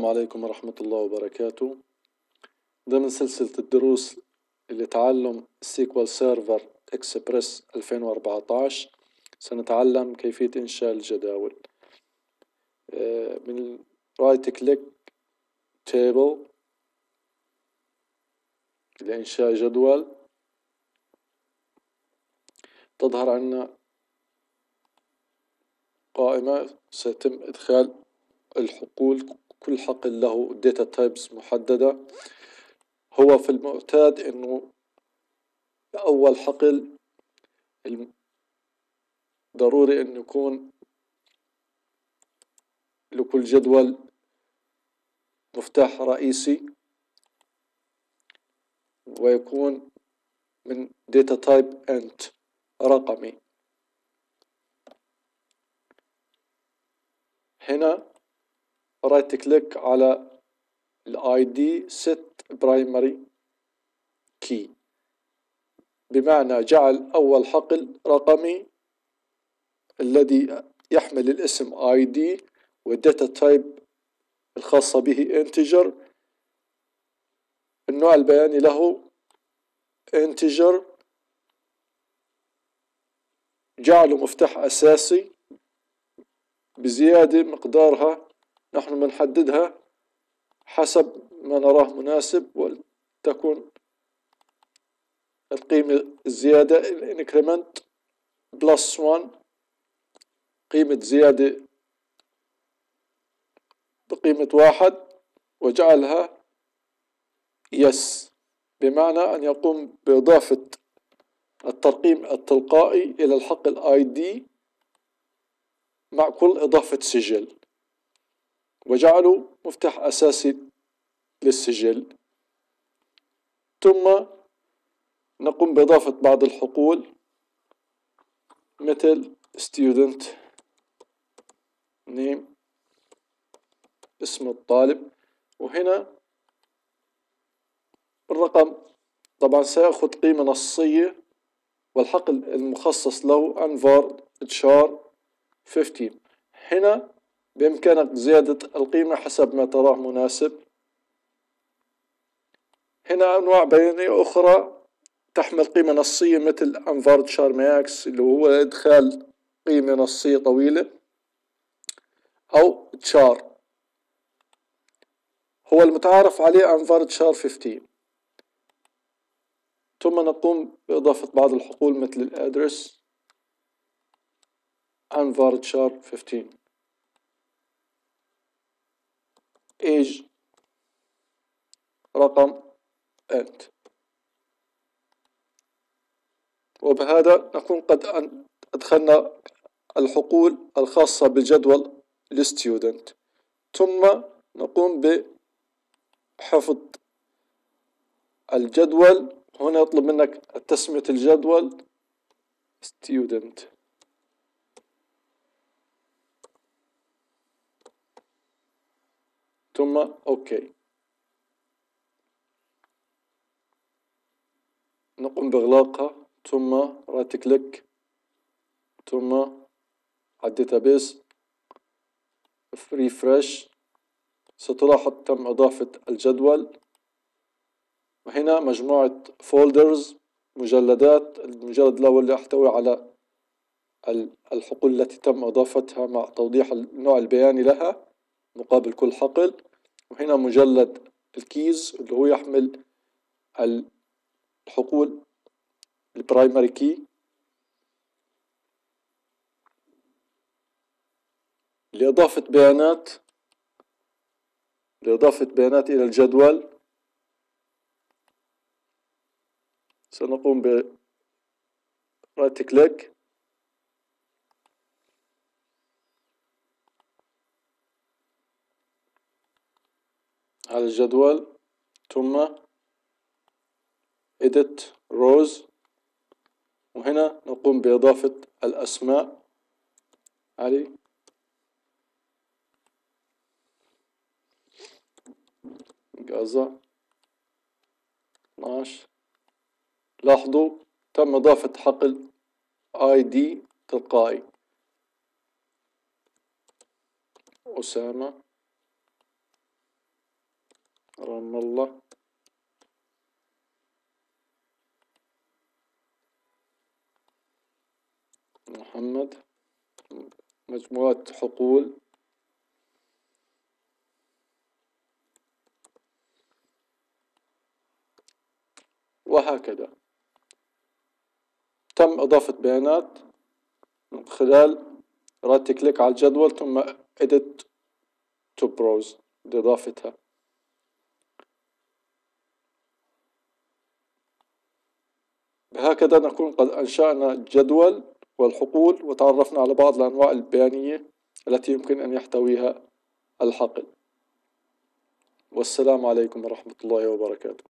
السلام عليكم ورحمة الله وبركاته. ضمن سلسلة الدروس لتعلم SQL Server Express 2014 سنتعلم كيفية إنشاء الجداول من رايت كليك تيبل لإنشاء جدول. تظهر عنا قائمة سيتم إدخال الحقول، كل حقل له data types محددة. هو في المعتاد إنه أول حقل ضروري أن يكون لكل جدول مفتاح رئيسي ويكون من data type int رقمي. هنا رايت كليك على ID set primary key، بمعنى جعل أول حقل رقمي الذي يحمل الاسم ID والداتا تايب الخاصة به integer، النوع البياني له integer، جعله مفتاح أساسي بزيادة مقدارها نحن بنحددها حسب ما نراه مناسب، ولتكن القيمة الزيادة increment +1، قيمة زيادة بقيمة 1، وجعلها yes، بمعنى أن يقوم بإضافة الترقيم التلقائي إلى الحقل ID مع كل إضافة سجل، وجعله مفتاح أساسي للسجل. ثم نقوم بإضافة بعض الحقول مثل student name اسم الطالب، وهنا الرقم طبعا سيأخذ قيمة نصية، والحقل المخصص له أنفار char 15. هنا بإمكانك زيادة القيمة حسب ما تراه مناسب. هنا أنواع بيانية أخرى تحمل قيمة نصية مثل أنفار char max اللي هو إدخال قيمة نصية طويلة، أو char هو المتعارف عليه أنفار char 15. ثم نقوم بإضافة بعض الحقول مثل الأدرس أنفار char 15، age رقم int. وبهذا نكون قد أدخلنا الحقول الخاصة بالجدول الستودنت. ثم نقوم بحفظ الجدول. هنا يطلب منك تسمية الجدول student، ثم OK. نقوم بإغلاقها، ثم رايت كليك، ثم على الداتابيس ريفرش. ستلاحظ تم إضافة الجدول، وهنا مجموعة فولدرز مجلدات. المجلد الأول يحتوي على الحقول التي تم إضافتها مع توضيح النوع البياني لها مقابل كل حقل. وهنا مجلد الكيز اللي هو يحمل الحقول البرايمري كي لإضافة بيانات إلى الجدول. سنقوم ب رايت كليك على الجدول، ثم edit rows، وهنا نقوم بإضافة الأسماء علي غازة 12. لاحظوا تم إضافة حقل ID تلقائي أسامة رام الله، محمد، مجموعة حقول، وهكذا. تم إضافة بيانات من خلال رايت كليك على الجدول ثم edit to browse لإضافتها. بهكذا نكون قد أنشأنا الجدول والحقول وتعرفنا على بعض الأنواع البيانية التي يمكن أن يحتويها الحقل. والسلام عليكم ورحمة الله وبركاته.